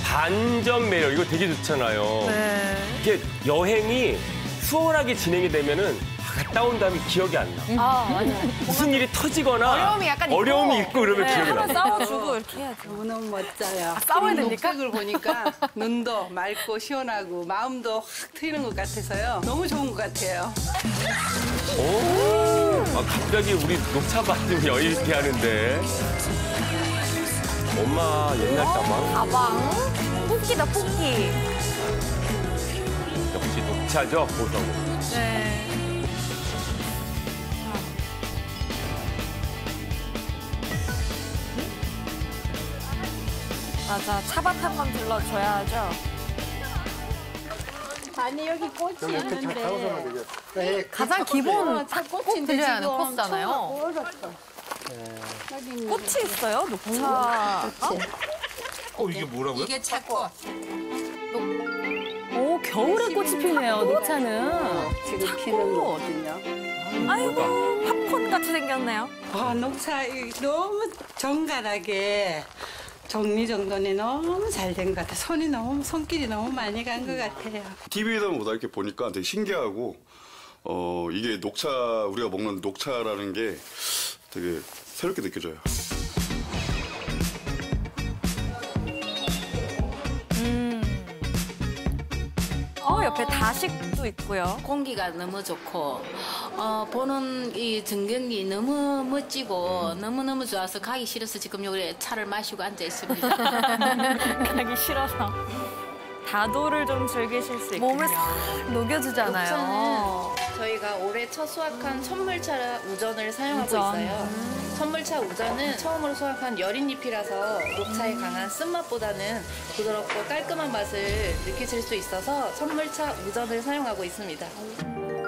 반전 매력 이거 되게 좋잖아요. 네. 이게 여행이 수월하게 진행이 되면은 갔다 온 다음에 기억이 안 나. 아, 맞아요. 무슨 일이 터지거나 어려움이 약간 있고. 어려움이 있고 그러면 네, 기억이 한번 나. 싸워주고 이렇게 해야죠. 너무 멋져요. 싸워야 됩니까? 녹색을 보니까 눈도 맑고 시원하고 마음도 확 트이는 것 같아서요. 너무 좋은 것 같아요. 오, 갑자기 우리 녹차 받은 여유 있게 하는데. 엄마 옛날 가방. 가방. 뽑기다, 뽑기. 역시 녹차죠, 고성. 네. 맞아, 차밭 한번 들러줘야죠. 아니 여기 꽃이 있는데 가장 기본 꼭 들려야 하는 코스잖아요. 얼었어. 꽃이 있어요, 녹차. 이게 뭐라고요? 이게 차꽃. 오, 겨울에 꽃이 피네요, 녹차는. 지금 피는 거거든요. 아이고, 팝콘 같이 생겼네요. 와, 녹차 너무 정갈하게 정리정돈이 너무 잘 된 것 같아요. 손길이 너무 많이 간 것 같아요. TV에서보다 이렇게 보니까 되게 신기하고 이게 녹차 우리가 먹는 녹차라는 게 되게 새롭게 느껴져요. 옆에 다식도 있고요. 공기가 너무 좋고 보는 이 전경이 너무 멋지고 너무너무 좋아서 가기 싫어서 지금 여기 차를 마시고 앉아 있습니다. 가기 싫어서. 다도를 좀 즐기실 수 있고 몸을 싹 녹여주잖아요. 저희가 올해 첫 수확한 선물차 우전을 사용하고 있어요. 선물차 우전은 처음으로 수확한 여린 잎이라서 녹차의 강한 쓴맛보다는 부드럽고 깔끔한 맛을 느끼실 수 있어서 선물차 우전을 사용하고 있습니다.